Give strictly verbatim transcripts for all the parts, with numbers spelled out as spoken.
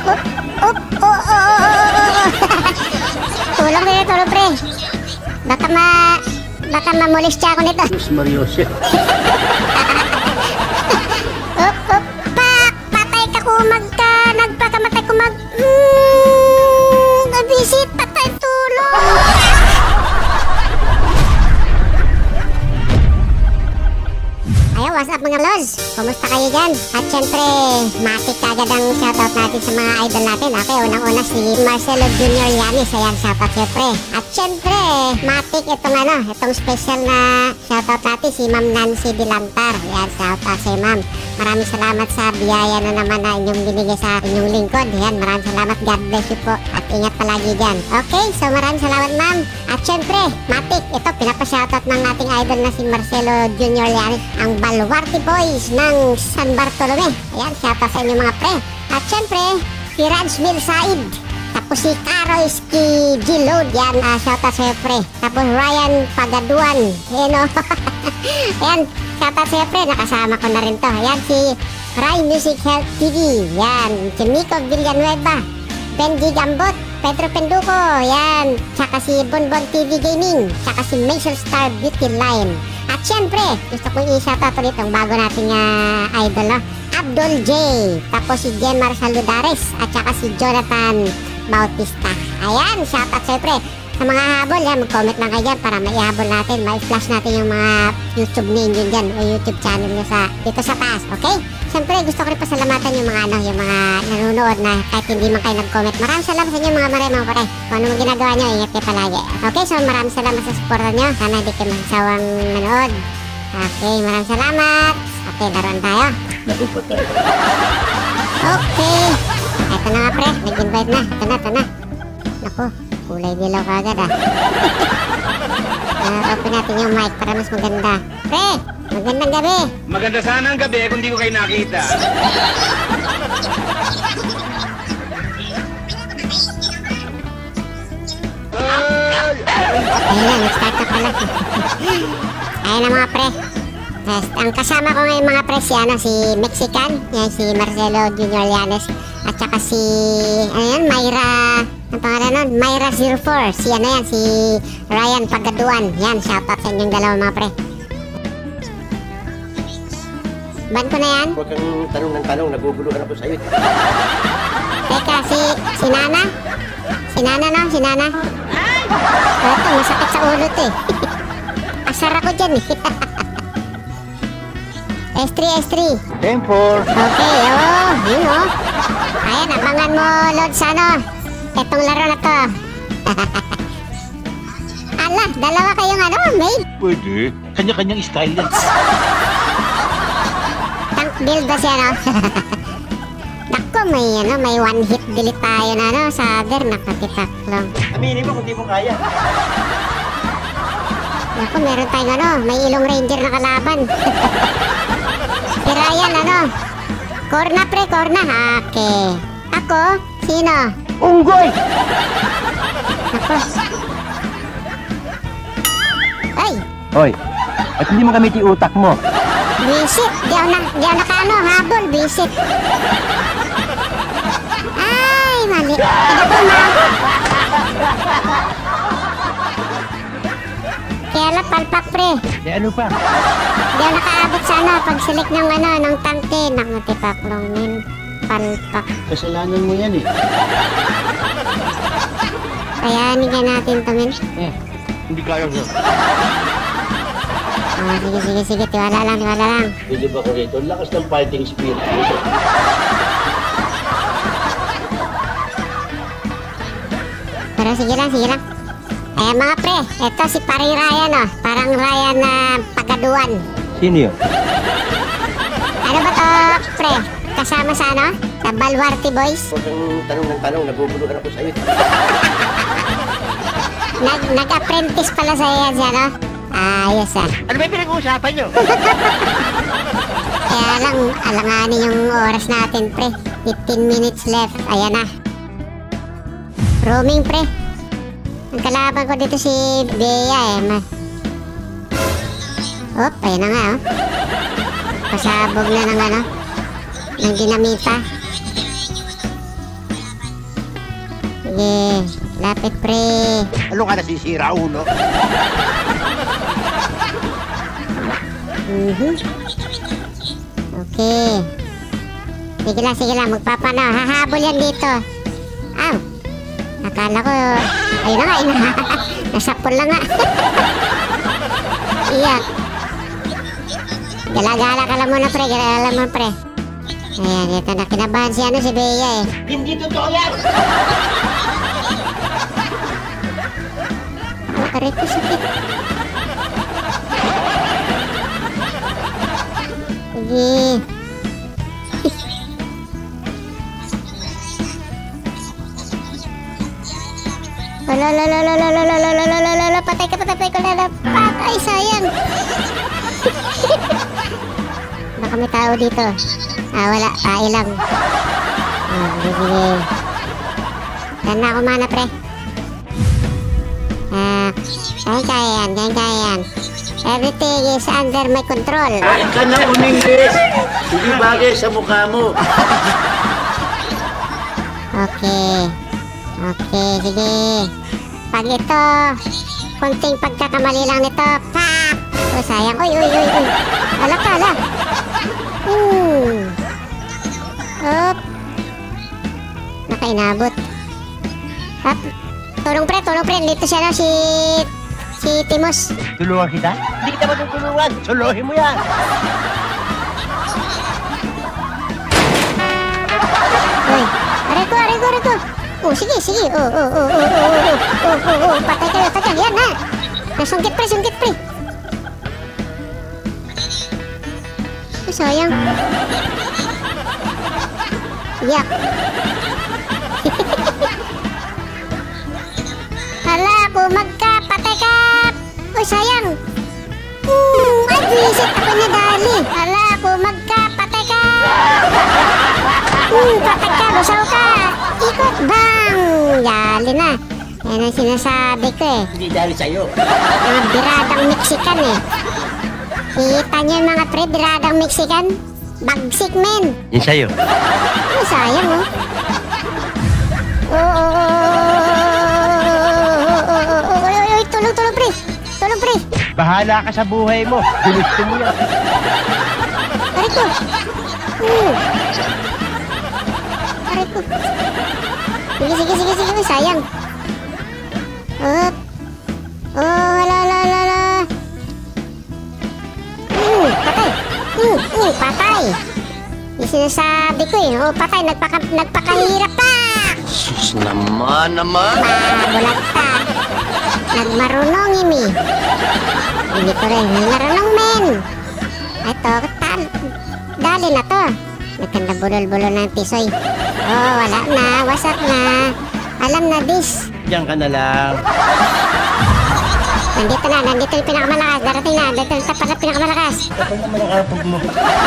up, up, oh, oh, oh, oh. Tulong pre, tulong pre. Baka ma... Baka mamulis siya ako nito. Mas Mariose. Up, up, pak! Patay ka kumag ka! Nagpakamatay kumag... Mmm... Nabisit! Patay tulong! Ayo, what's up mga lods? Kumusta kayo dyan? At syempre, matik agad ang shoutout natin sa mga idol natin. Okay, unang-una si Marcelo Junior Yanis. Ayan, shoutout syempre. At syempre, matik itong ano, itong special na shoutout natin si Ma'am Nancy Dilantar. Ayan, shoutout si Ma'am. Maraming salamat sa biyaya na naman na inyong binigay sa inyong lingkod. Ayan, maraming salamat. God bless you po. At ingat palagi dyan. Okay, so maraming salamat ma'am. At syempre, matik, ito pinapa-shoutout ng ating idol na si Marcelo Junior Yanis. Ang Baluarte Boys ng San Bartolome. Ayan, shoutout sa inyo mga pre. At syempre, si Rajmil Said. Tapos si Carol Ski Gilod. Yan, uh, shoutout sa iyo pre. Tapos Ryan Pagaduan. Ayan o. Ayan, shoutout sa iyo pre. Nakasama ko na rin to. Ayan, si Rai Music Health T V. Yan, si Nico Villanueva. Benji Gambot. Pedro Penduko. Yan. Tsaka si Bonbon T V Gaming. Tsaka si Major Star Beauty Line. At syempre, gusto kong i-shoutout ulit ang bago nating uh, idol, no? Abdul J. Tapos si Gemar Saludares. At saka si Jonathan Bautista. Ayan, shoutout syempre. Sa mga habol, yan, mag-comment lang kayo dyan para maihabol natin, mai-flash natin yung mga YouTube name yun dyan o YouTube channel nyo sa, dito sa taas, okay? Siyempre, gusto ko rin pasalamatan yung mga ano, yung mga nanonood na kahit hindi man kayo nag-comment. Maraming salamat sa inyo mga mare, mga pare. Kung ano mga ginagawa nyo, ingat kayo palagi. Okay, so maraming salamat sa supportan nyo. Sana hindi kayo magsawang manood. Okay, maraming salamat. Okay, laruan tayo. Nagupat tayo. Okay. Ito na nga pre, nag-invite na. Ito na, ito na. Naku, kulay dilaw kagad ah. uh, open natin yung mic para mas maganda. Pre, magandang gabi. Maganda sana ang gabi kung di ko kayo nakita. Ayun na, nag-start na pala. Ayun na mga pre. Yes, ang kasama ko ngayon mga pre si, ano, si Mexican. Yan, si Marcelo Junior Yanes. At saka si, ano yan, Myra, ang pangalan nun, Myra zero four. Si ano yan, si Ryan Pagaduan. Yan, shoutout sa inyong dalawa mga pre. Ban ko na yan? Huwag kang tanong ng tanong, naguguluhan ako sa'yo. Teka, si, si Nana? Si Nana no? Si Nana? Ito, masakit sa ulo to eh. Asar ako dyan eh. S three, S three. ten four. Okay, oh, yun oh. Ayan, abangan mo, Lods, ano, etong laro na to. Ala, dalawa kayong ano, maid. Pwede. Kanya-kanyang style yan. Tank build ba siya, no? Naku, may, ano, may one hit delete tayo na, no, sa other, nakatitak lang. Aminin mo kung di mo kaya. Naku, meron tayong, ano, may ilong ranger na kalaban. Si Ryan, ano, corna pre, corna. Okay. Ako, sino? Unggoy! Ako. Ay! Hoy, at hindi mo kamiti utak mo. Visit! Di ako na, di ako nakano, habol, visit. Ay, mali. Hindi ako umabot. Kaya lang, palpak pre. Eh ano pa? Di ako nakaabot sa ano, pag-select ng ano, ng tangke. Nakatipaklong min. Palpak. Kasalanan mo yan eh. Kayanin ka natin to, min. Eh, hindi kaya siya. Oh, sige, sige, sige. Tiwala lang, tiwala lang. Bilib ako rito. Lakas ng fighting spirit. Pero sige lang, sige lang. Ayan mga pre, ito si paring Ryan oh. Parang Ryan na uh, Pagaduan. Sino yun? Ano ba to pre? Kasama sa ano? Sa Baluarte Boys? Huwag kang tanong ng tanong, naguguluhan ako sa'yo. Nag Nag-apprentice pala sa iya siya, no? Ayos ah. Ano ba yung pinag-uusapan nyo? Kaya lang, alanganin yung oras natin pre. fifteen minutes left, ayan na. Roaming pre. Ang kalaban ko dito si Bea eh. Ma Op, ayan na nga oh. Pasabog na ng ano, ng dinamita. Sige, lapit pre. Ano ka nasisira, ulo? Mhm. Okay. Sige lang, sige lang, magpapano. Hahabol yan dito. Aw. Akala ko, ayun na nga, ina. Nasapol lang nga. Iyak. Gala-gala ka lang muna pre, gala-gala mo pre. Ayan, ito na, kinabahan si ano, si Bea eh. Hindi totoo yan! Oh, aray ko sakit. Sige. Ala, la, la, la, la, la, la, la, la, la, la, la, la, patay ka, patay ka, lala, patay, sayang. Baka may tao dito. Ah, wala, tayo lang. Oh, sige. Dan na ako mana, pre. Ah, kaya kaya yan, kaya kaya yan. Everything is under my control. Bakit ka na umingles? Hindi bagay sa mukha mo. Okay. Okay, sige. Pag ito, konting pagkakamali lang nito, pak! Oh, sayang. Uy, uy, uy, uy. Ala ka, ala. Hmm. Op. Nakainabot. Hap. Tulong pre, tulong pre. Dito siya na, si... Si Timos. Tulungan kita? Hindi kita matutulungan. Suluhin mo yan. Uy. Aray ko, aray ko, aray ko. Oh, sige, sige. Oh, oh, oh, oh, oh, oh, oh, oh, oh. Patay kayo, patay. Yan na. Nasungkit pre, sungkit pre. Oh, sayang. Yak. Hala, kumag ka, patay ka. Oh, sayang. Hmm, ay, visit ako na dali. Hala, kumag ka, patay ka. Hmm, patay ka, busaw ka. Ikot, bang. Dali na. Yan ang sinasabi ko eh. Hindi dahil sa'yo. Mga biradang Mexican eh. Kita niyo yung mga pre, biradang Mexican? Bagsik men. Yan sa'yo. Oh, sayang oh. Oh, oh, oh, oh, oh, oh, oh, tulong, tulong pre. Tulong pre. Bahala ka sa buhay mo. Gusto mo yan. Aray ko. Hmm. Aray ko. Sige, sige, sige, sige. Oh, sayang. Oh. Oh, la, la, la, la. Hmm, patay. Hmm, hmm, patay. Yung sinasabi ko eh. Oh, patay. Nagpaka, nagpakahirap pa. Sus naman naman. Mabulat ka. Nagmarunong imi. Hindi ko rin. Marunong men. Ito, tal. Dali na to. Nagkanda bulol-bulol ng tisoy. Oh, wala na. Wasak na. Alam na this. Diyan ka na lang. Nandito na. Nandito yung pinakamalakas. Darating na. Dito yung tapat na pinakamalakas. Ito naman ang kapag mo.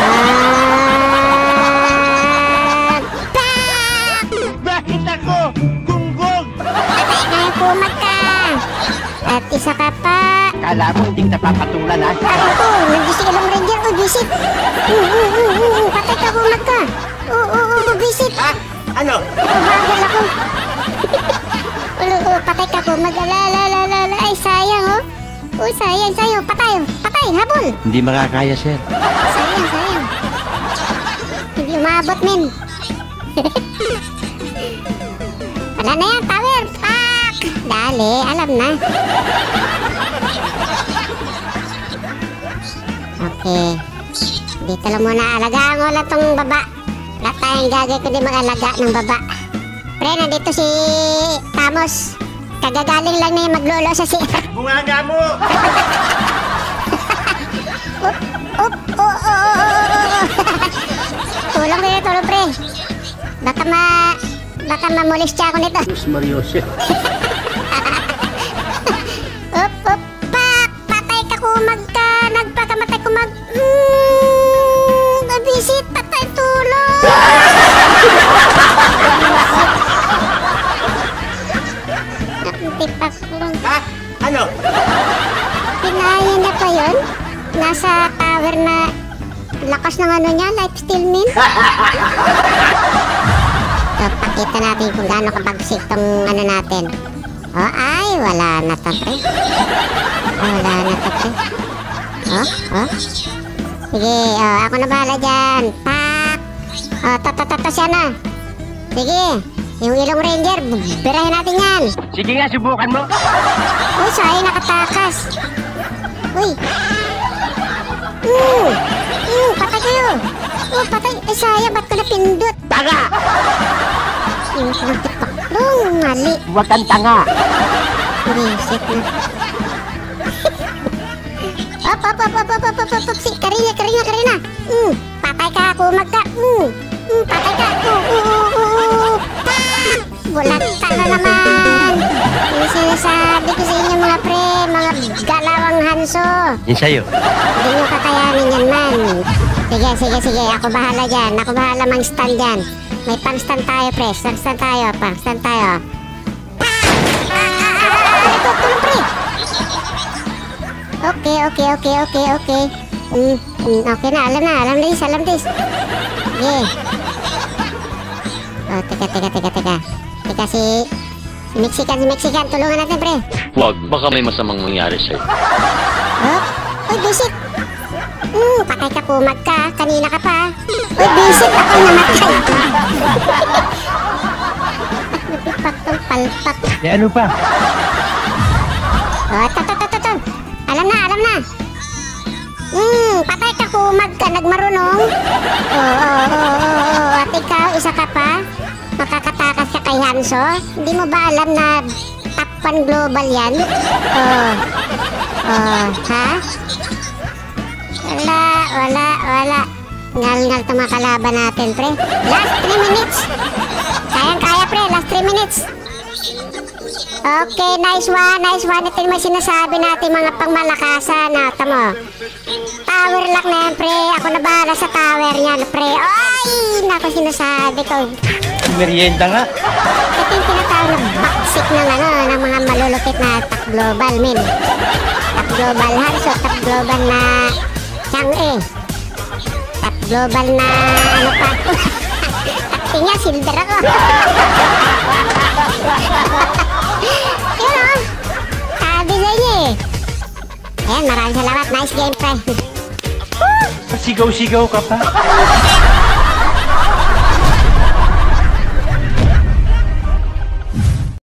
Ah! Pak! Bakit ako? Gunggong! Patay ka yung kumag ka. At isa ka pa. Kala mo hindi kita papatulan ha? Aray ko, nag-visit ka lang ranger. Oh, visit. Uh, uh, uh, uh, patay ka, kumag ka. Oh, oh, oh, oh, visit. Ha? Ano? Bagal ako. Ulo, oh, patay ka, kumag. La, la, la, la, la. Ay, sayang, oh. Oh, sayang, sayang. Patay, patay, habol. Hindi makakaya, sir. Sayang, sayang. Hindi umabot, men. Wala na yan, tower. Pak! Dali, alam na. Okay. Dito lang muna. Alagaan ko lang tong baba. Wala tayong gagawin kundi mag-alaga ng baba. Pre, nandito si Tamos. Kagagaling lang na yung maglolo sa C R. Bungaga mo! Up, up, oh, oh, oh, oh, oh. Tulong rin, tulong pre. Baka ma... Baka mamolestya ako nito. Diyos Mariose. Up, up, pak! Patay ka, kumag ka! Nagpakamatay, kumag... Mmm... Nabisit, patay, tulong! Nakutipak lang. Ha? Ano? Pinaya niya pa yun? Nasa tower na... Lakas ng ano niya, lifesteal min? Ito, pakita natin kung gaano kabagsik tong ano natin. Oh, ay, wala na to, pre. Oh, wala na to, pre. Oh, oh. Sige, oh, ako na bahala dyan. Pak! Oh, to, to, to, to siya na. Sige, yung ilong ranger, birahin natin yan. Sige nga, subukan mo. Uy, sayang nakatakas. Uy. Mm. Mm, patay kayo. Oh, patay. Ay, sayang, ba't ko napindot? Tanga! Yung nagtipaklong, mali. Huwag kang tanga. Reset na. Op, op, op, op, op, op, op, op, si, Karina, Karina, Karina. Mm, patay ka, kumag ka. Mm, mm, patay ka. Uh, uh, uh, uh, uh. Bulat ka na naman. Yung sinasabi ko sa inyo mga pre, mga galawang hanso. Yun sa'yo. Hindi nyo kakayanin yan man. Sige, sige, sige, ako bahala dyan. Ako bahala mang stand dyan. May pang-stand tayo pre, stand-stand tayo, pang-stand tayo. Ito, tulong pre. Okay, okay, okay, okay, okay. Mm, mm, okay na, alam na, alam dis, alam dis. Yeah. Oh, teka, teka, teka, teka. Teka, si... Si Mexican, si Mexican, tulungan natin, pre. Huwag, baka may masamang mangyari sa'yo. Oh, uy, bisit. Hmm, patay ka, kumag ka. Kanina ka pa. Uy, bisit, ako namatay. Napipak tong palpak. Eh, ano pa? Oh, to, to, to, to, to. Alam na, alam na. Hmm, patay ka, kumag ka. Nagmarunong. Oo, oo, oo, oo. At ikaw, isa ka pa. Makakatakas ka kay Hanso. Hindi mo ba alam na top one global yan? Oh. Oh, ha? Wala, wala, wala. Ngal-ngal itong mga kalaban natin, pre. Last three minutes. Kayang-kaya, pre. Last three minutes. Okay, nice one, nice one. Ito yung may sinasabi natin mga pangmalakasan. Ah, tamo. Tower lock na yan, pre. Ako na bahala sa tower niyan, pre. Ay, naku, sinasabi ko. Merienda nga. Ito yung tinatawag na backsik ng ano, ng mga malulupit na top global, min. Top global Hanso, top global na Chang'e. Top global na ano pa. At niya, silver ako. Yun o. Sabi sa inyo eh. Ayan, maraming salamat. Nice game, pre. Sigaw-sigaw ka pa.